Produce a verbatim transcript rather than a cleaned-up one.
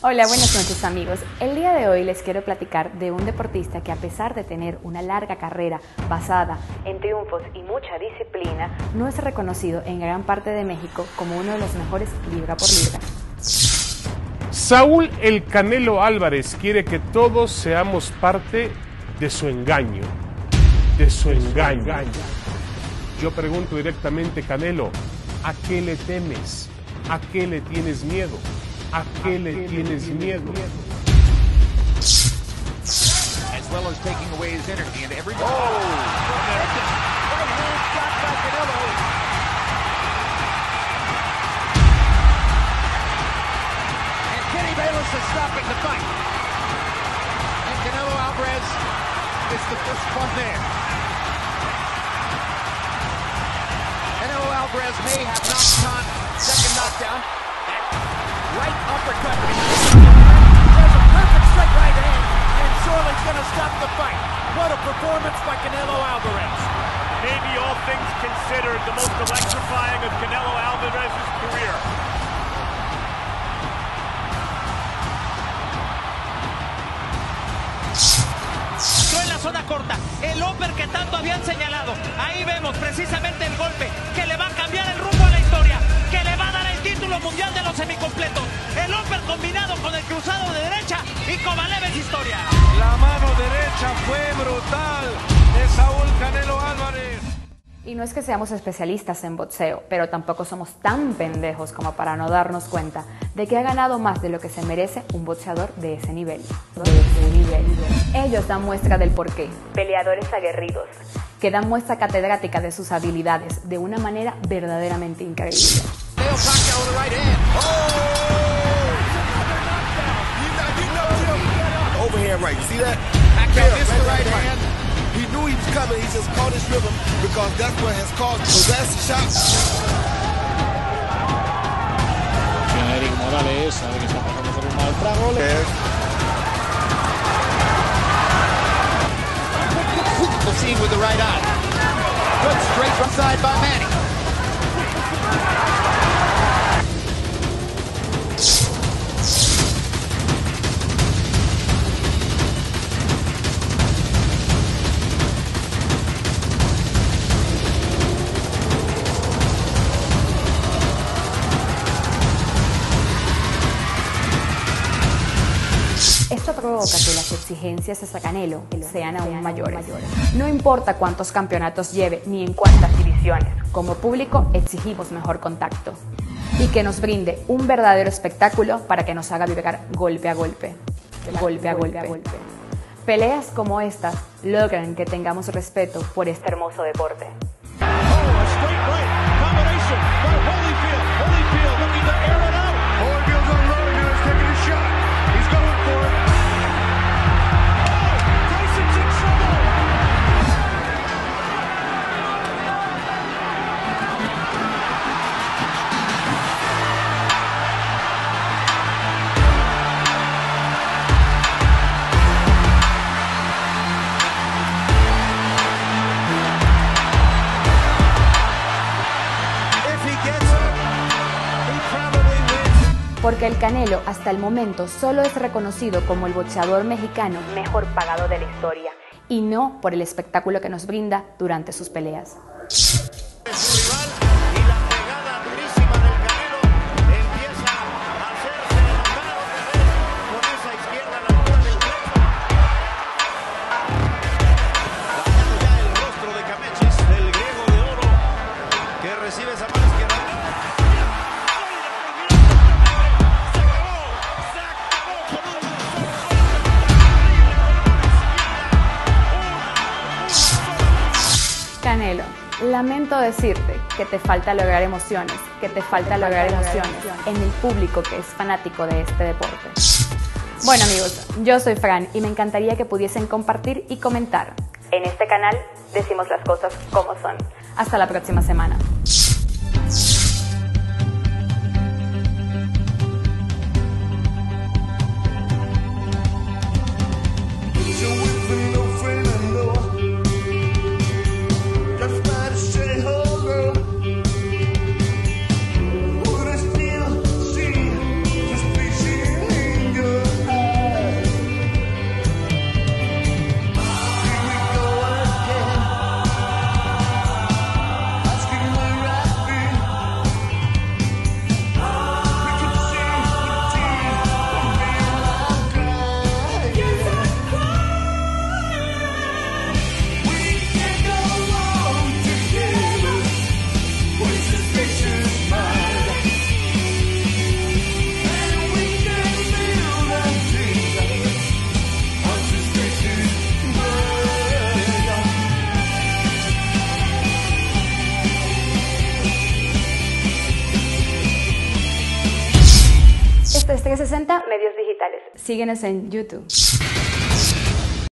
Hola, buenas noches amigos. El día de hoy les quiero platicar de un deportista que a pesar de tener una larga carrera basada en triunfos y mucha disciplina, no es reconocido en gran parte de México como uno de los mejores libra por libra. Saúl El Canelo Álvarez quiere que todos seamos parte de su engaño, de su engaño. Yo pregunto directamente, Canelo, ¿a qué le temes? ¿A qué le tienes miedo? ¿A qué le tienes miedo? As well as taking away his energy and every. Oh! Right hand shot by Canelo. And Kenny Bayless is stopping the fight. And Canelo Alvarez is the first one there. Canelo Alvarez may have knocked on second knockdown. Right uppercut. There's a perfect straight right hand, and Shorely's going to stop the fight. What a performance by Canelo Alvarez. Maybe all things considered, the most electrifying of Canelo Alvarez's career. En la zona corta, el upper que tanto habían señalado. Ahí vemos precisamente el golpe que le va a cambiar el rumbo a la historia, que le va a dar el título mundial de los semicompletos. El upper combinado con el cruzado de derecha y Kovalev es historia. La mano derecha fue brutal de Saúl Canelo Álvarez. Y no es que seamos especialistas en boxeo, pero tampoco somos tan pendejos como para no darnos cuenta de que ha ganado más de lo que se merece un boxeador de ese nivel. De ese nivel. Ellos dan muestra del porqué. Peleadores aguerridos, que dan muestra catedrática de sus habilidades de una manera verdaderamente increíble. Overhand right, see that? Back missed the right hand. He knew he was coming, he just caught his rhythm because that's what has caused the last shot. Tiene Eric Morales, sabe que está pasando por un mal trago. Proceed with the right eye. Good straight from side by Manny. Esto provoca que las exigencias hacia Canelo sean aún mayores. No importa cuántos campeonatos lleve ni en cuántas divisiones, como público exigimos mejor contacto y que nos brinde un verdadero espectáculo para que nos haga vibrar golpe a golpe, golpe a golpe. Peleas como estas logran que tengamos respeto por este hermoso deporte. Porque el Canelo hasta el momento solo es reconocido como el boxeador mexicano mejor pagado de la historia y no por el espectáculo que nos brinda durante sus peleas. Canelo, lamento decirte que te falta lograr emociones, que te falta lograr emociones en el público que es fanático de este deporte. Bueno amigos, yo soy Fran y me encantaría que pudiesen compartir y comentar. En este canal decimos las cosas como son. Hasta la próxima semana. trescientos sesenta Medios Digitales. Síguenos en YouTube.